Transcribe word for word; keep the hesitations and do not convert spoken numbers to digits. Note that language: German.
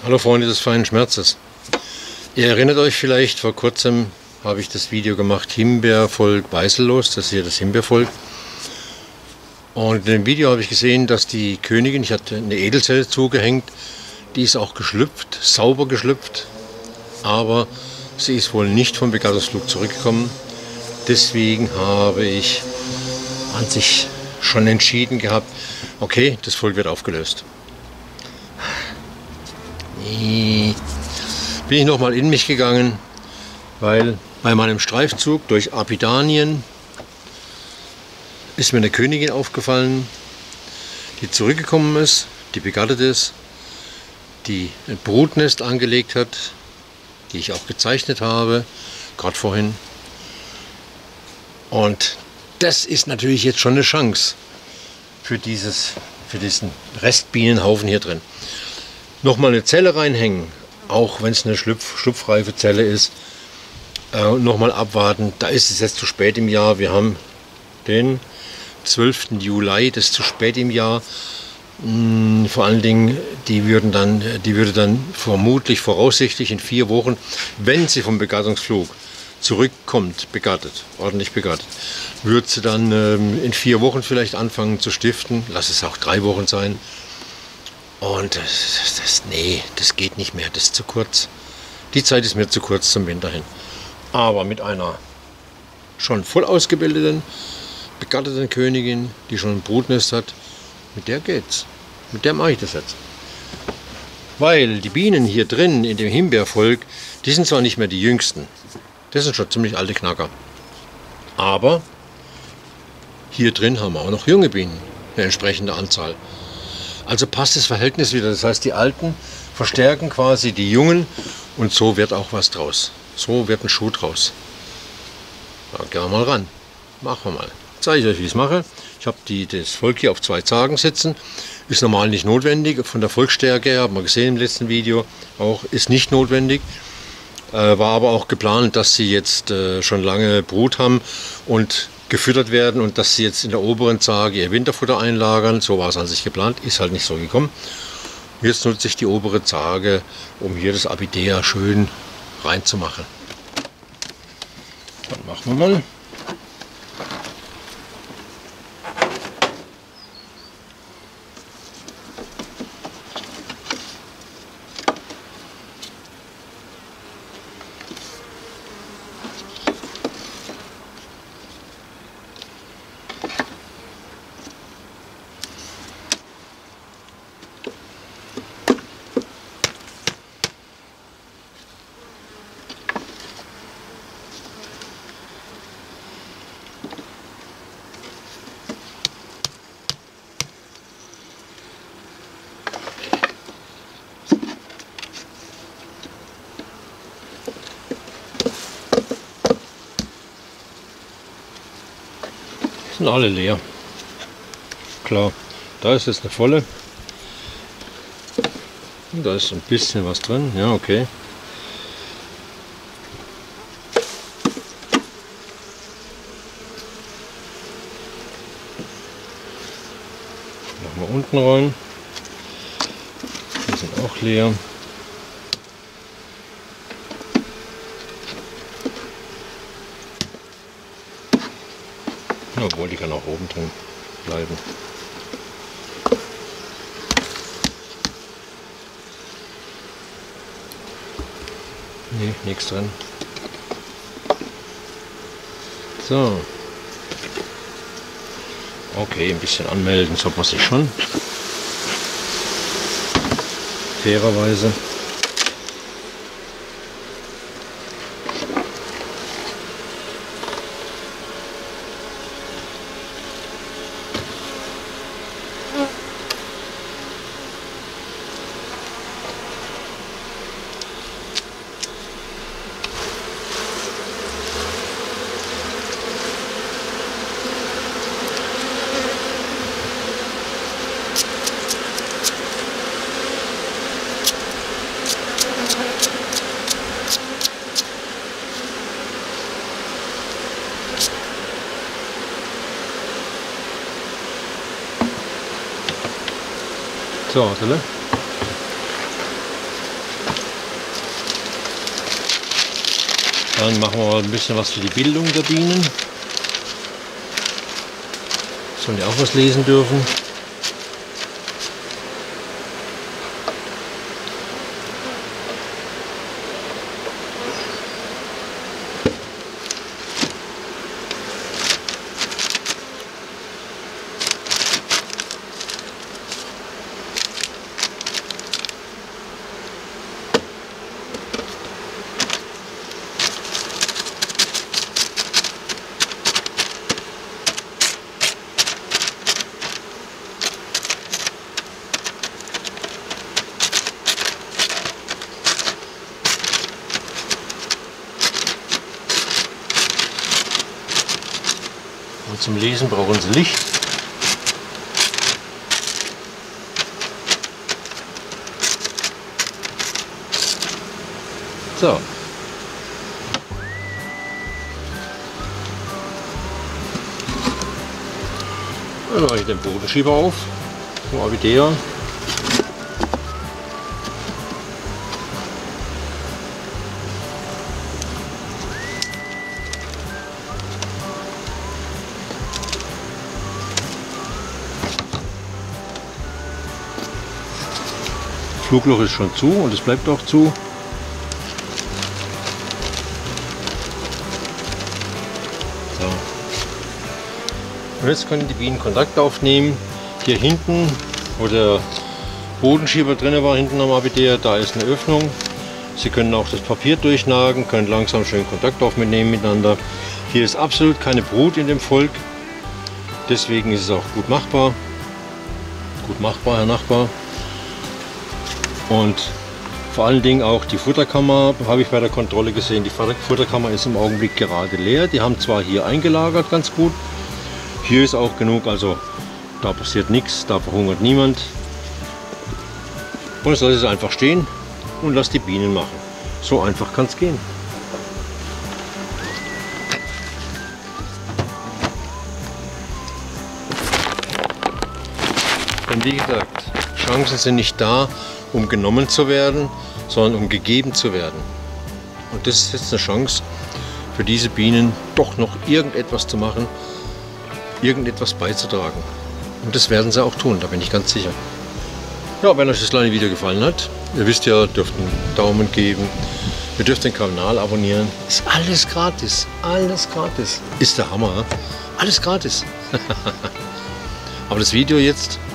Hallo Freunde des feinen Schmerzes. Ihr erinnert euch vielleicht, vor kurzem habe ich das Video gemacht, Himbeervolk weißellos, das ist hier das Himbeervolk. Und in dem Video habe ich gesehen, dass die Königin, ich hatte eine Edelzelle zugehängt, die ist auch geschlüpft, sauber geschlüpft, aber sie ist wohl nicht vom Begattungsflug zurückgekommen. Deswegen habe ich an sich schon entschieden gehabt, okay, das Volk wird aufgelöst. Bin ich nochmal in mich gegangen, weil bei meinem Streifzug durch Apidanien ist mir eine Königin aufgefallen, die zurückgekommen ist, die begattet ist, die ein Brutnest angelegt hat, die ich auch gezeichnet habe, gerade vorhin. Und das ist natürlich jetzt schon eine Chance für, dieses, für diesen Restbienenhaufen hier drin. Nochmal eine Zelle reinhängen, auch wenn es eine schlupf, schlupfreife Zelle ist, äh, nochmal abwarten. Da ist es jetzt zu spät im Jahr. Wir haben den zwölften Juli, das ist zu spät im Jahr. Hm, vor allen Dingen, die, würden dann, die würde dann vermutlich, voraussichtlich in vier Wochen, wenn sie vom Begattungsflug zurückkommt, begattet, ordentlich begattet, würde sie dann ähm, in vier Wochen vielleicht anfangen zu stiften. Lass es auch drei Wochen sein. Und das, das, nee, das geht nicht mehr, das ist zu kurz. Die Zeit ist mir zu kurz zum Winter hin. Aber mit einer schon voll ausgebildeten, begatteten Königin, die schon ein Brutnest hat, mit der geht's. Mit der mache ich das jetzt. Weil die Bienen hier drin in dem Himbeervolk, die sind zwar nicht mehr die jüngsten, das sind schon ziemlich alte Knacker. Aber hier drin haben wir auch noch junge Bienen, eine entsprechende Anzahl. Also passt das Verhältnis wieder, das heißt die Alten verstärken quasi die Jungen und so wird auch was draus. So wird ein Schuh draus. Da gehen wir mal ran. Machen wir mal. Zeige ich euch, wie ich es mache. Ich habe die, das Volk hier auf zwei Zagen sitzen. Ist normal nicht notwendig. Von der Volksstärke her, haben wir gesehen im letzten Video, auch ist nicht notwendig. Äh, war aber auch geplant, dass sie jetzt äh, schon lange Brut haben und gefüttert werden und dass sie jetzt in der oberen Zage ihr Winterfutter einlagern. So war es an sich geplant, ist halt nicht so gekommen. Jetzt nutze ich die obere Zage, um hier das Apidea schön reinzumachen. Dann machen wir mal. Sind alle leer. Klar, da ist jetzt eine volle. Und da ist ein bisschen was drin. Ja, okay. Machen wir unten rein. Die sind auch leer. Obwohl, die kann auch oben drin bleiben. Nee, nichts drin. So. Okay, ein bisschen anmelden sollte man sich schon. Fairerweise. So, warte. Dann machen wir mal ein bisschen was für die Bildung der Bienen. Sollen die auch was lesen dürfen. Und zum Lesen brauchen sie Licht. So. Dann mache ich den Bodenschieber auf vom Avidea. Flugloch ist schon zu und es bleibt auch zu. So. Und jetzt können die Bienen Kontakt aufnehmen. Hier hinten, wo der Bodenschieber drin war, hinten am Avidea, da ist eine Öffnung. Sie können auch das Papier durchnagen, können langsam schön Kontakt aufnehmen miteinander. Hier ist absolut keine Brut in dem Volk. Deswegen ist es auch gut machbar. Gut machbar, Herr Nachbar. Und vor allen Dingen auch die Futterkammer habe ich bei der Kontrolle gesehen. Die Futterkammer ist im Augenblick gerade leer. Die haben zwar hier eingelagert ganz gut. Hier ist auch genug, also da passiert nichts, da verhungert niemand. Und jetzt lasse ich es einfach stehen und lasse die Bienen machen. So einfach kann es gehen. Und wie gesagt, Chancen sind nicht da, um genommen zu werden, sondern um gegeben zu werden. Und das ist jetzt eine Chance für diese Bienen, doch noch irgendetwas zu machen, irgendetwas beizutragen. Und das werden sie auch tun, da bin ich ganz sicher. Ja, wenn euch das kleine Video gefallen hat, ihr wisst ja, dürft einen Daumen geben, ihr dürft den Kanal abonnieren. Ist alles gratis, alles gratis. Ist der Hammer, alles gratis. Aber das Video jetzt